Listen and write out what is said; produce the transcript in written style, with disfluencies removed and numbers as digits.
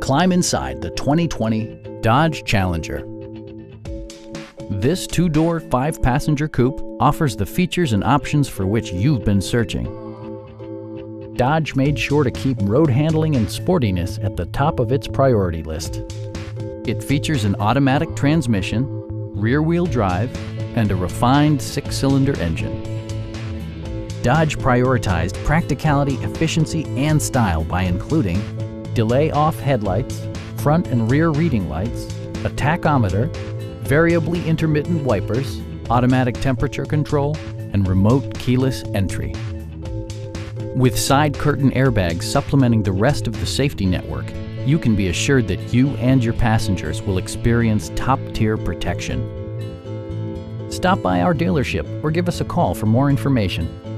Climb inside the 2020 Dodge Challenger. This two-door, five-passenger coupe offers the features and options for which you've been searching. Dodge made sure to keep road handling and sportiness at the top of its priority list. It features an automatic transmission, rear-wheel drive, and a refined six-cylinder engine. Dodge prioritized practicality, efficiency, and style by including delay-off headlights, front and rear reading lights, a tachometer, variably intermittent wipers, automatic temperature control, and remote keyless entry. With side curtain airbags supplementing the rest of the safety network, you can be assured that you and your passengers will experience top-tier protection. Stop by our dealership or give us a call for more information.